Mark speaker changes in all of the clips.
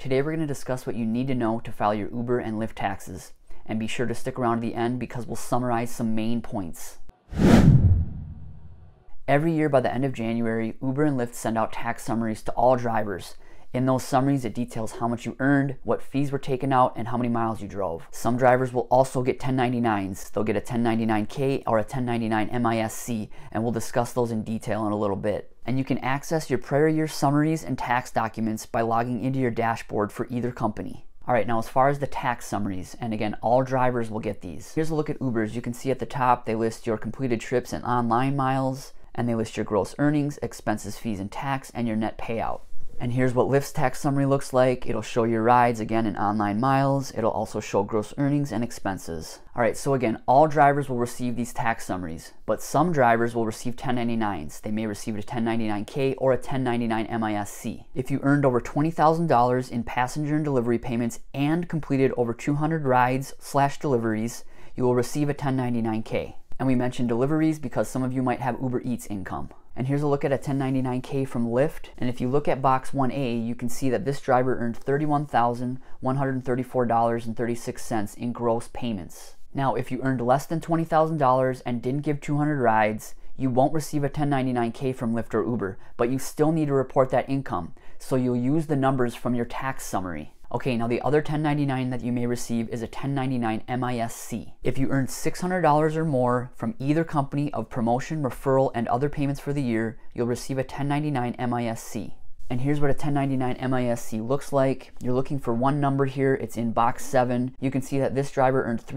Speaker 1: Today we're going to discuss what you need to know to file your Uber and Lyft taxes. And be sure to stick around to the end because we'll summarize some main points. Every year by the end of January, Uber and Lyft send out tax summaries to all drivers. In those summaries, it details how much you earned, what fees were taken out, and how many miles you drove. Some drivers will also get 1099s. They'll get a 1099K or a 1099 MISC, and we'll discuss those in detail in a little bit. And you can access your prior year summaries and tax documents by logging into your dashboard for either company. Alright, now as far as the tax summaries, and again, all drivers will get these. Here's a look at Uber's. You can see at the top, they list your completed trips and online miles, and they list your gross earnings, expenses, fees, and tax, and your net payout. And here's what Lyft's tax summary looks like. It'll show your rides, again, in online miles. It'll also show gross earnings and expenses. Alright, so again, all drivers will receive these tax summaries, but some drivers will receive 1099s. They may receive a 1099K or a 1099 MISC. If you earned over $20,000 in passenger and delivery payments and completed over 200 rides/deliveries, you will receive a 1099K. And we mentioned deliveries because some of you might have Uber Eats income. And here's a look at a 1099K from Lyft. And if you look at box 1A, you can see that this driver earned $31,134.36 in gross payments. Now, if you earned less than $20,000 and didn't give 200 rides, you won't receive a 1099K from Lyft or Uber, but you still need to report that income. So you'll use the numbers from your tax summary. Okay, now the other 1099 that you may receive is a 1099 MISC. If you earned $600 or more from either company of promotion, referral, and other payments for the year, you'll receive a 1099 MISC. And here's what a 1099 MISC looks like. You're looking for one number here. It's in box 7. You can see that this driver earned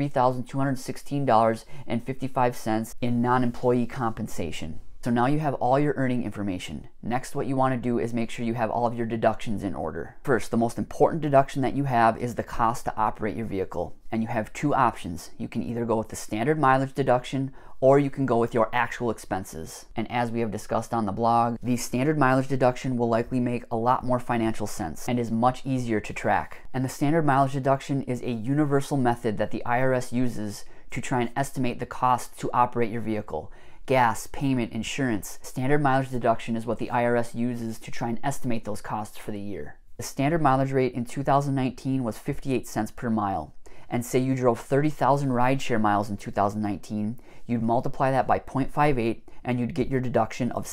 Speaker 1: $3,216.55 in non-employee compensation. So now you have all your earning information. Next, what you want to do is make sure you have all of your deductions in order. First, the most important deduction that you have is the cost to operate your vehicle. And you have two options. You can either go with the standard mileage deduction or you can go with your actual expenses. And as we have discussed on the blog, the standard mileage deduction will likely make a lot more financial sense and is much easier to track. And the standard mileage deduction is a universal method that the IRS uses to try and estimate the cost to operate your vehicle. Gas, payment, insurance. Standard mileage deduction is what the IRS uses to try and estimate those costs for the year. The standard mileage rate in 2019 was 58 cents per mile. And say you drove 30,000 rideshare miles in 2019, you'd multiply that by 0.58 and you'd get your deduction of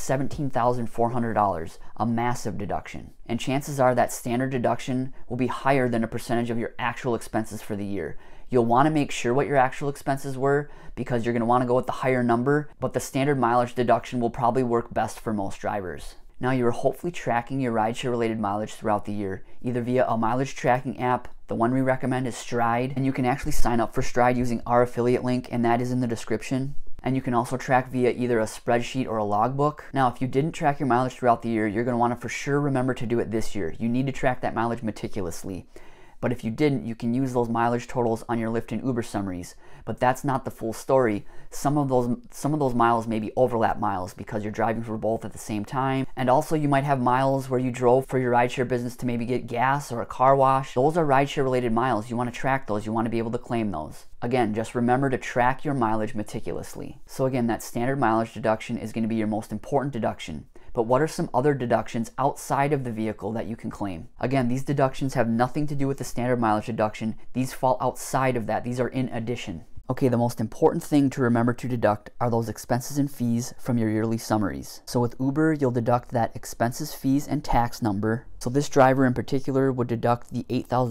Speaker 1: $17,400, a massive deduction. And chances are that standard deduction will be higher than a percentage of your actual expenses for the year. You'll want to make sure what your actual expenses were because you're going to want to go with the higher number, but the standard mileage deduction will probably work best for most drivers. Now you are hopefully tracking your rideshare related mileage throughout the year, either via a mileage tracking app. The one we recommend is Stride, and you can actually sign up for Stride using our affiliate link, and that is in the description. And you can also track via either a spreadsheet or a logbook. Now, if you didn't track your mileage throughout the year, you're going to want to for sure remember to do it this year. You need to track that mileage meticulously. But if you didn't, you can use those mileage totals on your Lyft and Uber summaries. But that's not the full story. Some of those miles may be overlap miles because you're driving for both at the same time. And also you might have miles where you drove for your rideshare business to maybe get gas or a car wash. Those are rideshare related miles. You want to track those. You want to be able to claim those. Again, just remember to track your mileage meticulously. So again, that standard mileage deduction is going to be your most important deduction. But what are some other deductions outside of the vehicle that you can claim? Again, these deductions have nothing to do with the standard mileage deduction. These fall outside of that. These are in addition. Okay, the most important thing to remember to deduct are those expenses and fees from your yearly summaries. So with Uber, you'll deduct that expenses, fees, and tax number. So this driver in particular would deduct the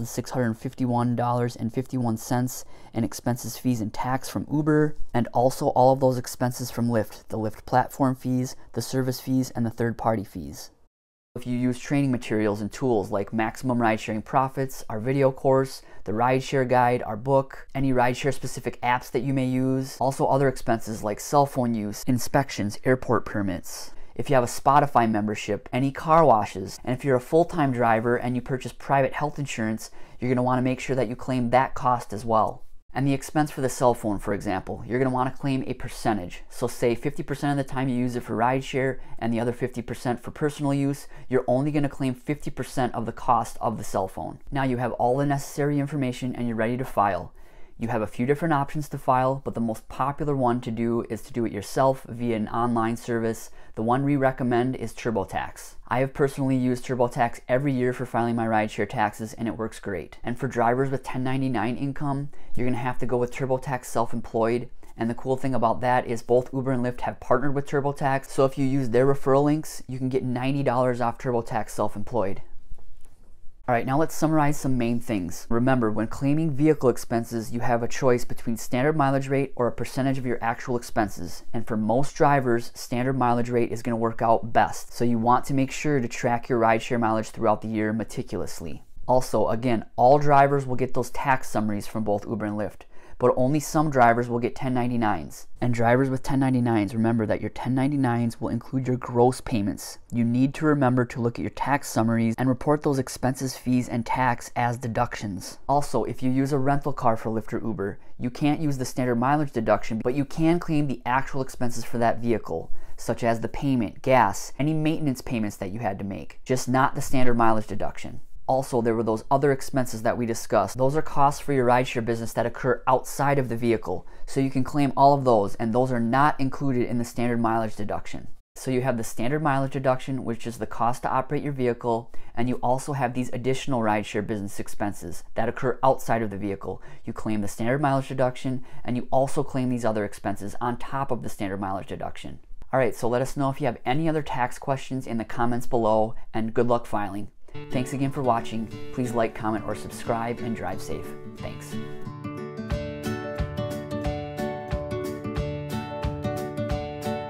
Speaker 1: $8,651.51 in expenses, fees, and tax from Uber, and also all of those expenses from Lyft, the Lyft platform fees, the service fees, and the third-party fees. If you use training materials and tools like Maximum Ridesharing Profits, our video course, the Rideshare Guide, our book, any rideshare specific apps that you may use, also other expenses like cell phone use, inspections, airport permits. If you have a Spotify membership, any car washes, and if you're a full-time driver and you purchase private health insurance, you're going to want to make sure that you claim that cost as well. And the expense for the cell phone, for example, you're going to want to claim a percentage. So say 50% of the time you use it for rideshare and the other 50% for personal use, you're only going to claim 50% of the cost of the cell phone. Now you have all the necessary information and you're ready to file. You have a few different options to file, but the most popular one to do is to do it yourself via an online service. The one we recommend is TurboTax. I have personally used TurboTax every year for filing my rideshare taxes, and it works great. And for drivers with 1099 income, you're going to have to go with TurboTax Self-Employed. And the cool thing about that is both Uber and Lyft have partnered with TurboTax, so if you use their referral links, you can get $90 off TurboTax Self-Employed. Alright, now let's summarize some main things. Remember, when claiming vehicle expenses, you have a choice between standard mileage rate or a percentage of your actual expenses. And for most drivers, standard mileage rate is going to work out best. So you want to make sure to track your rideshare mileage throughout the year meticulously. Also, again, all drivers will get those tax summaries from both Uber and Lyft, but only some drivers will get 1099s. And drivers with 1099s, remember that your 1099s will include your gross payments. You need to remember to look at your tax summaries and report those expenses, fees, and tax as deductions. Also, if you use a rental car for Lyft or Uber, you can't use the standard mileage deduction, but you can claim the actual expenses for that vehicle, such as the payment, gas, any maintenance payments that you had to make, just not the standard mileage deduction. Also, there were those other expenses that we discussed. Those are costs for your rideshare business that occur outside of the vehicle. So you can claim all of those, and those are not included in the standard mileage deduction. So you have the standard mileage deduction, which is the cost to operate your vehicle, and you also have these additional rideshare business expenses that occur outside of the vehicle. You claim the standard mileage deduction, and you also claim these other expenses on top of the standard mileage deduction. Alright, so let us know if you have any other tax questions in the comments below, and good luck filing. Thanks again for watching. Please like, comment, or subscribe, and drive safe. Thanks.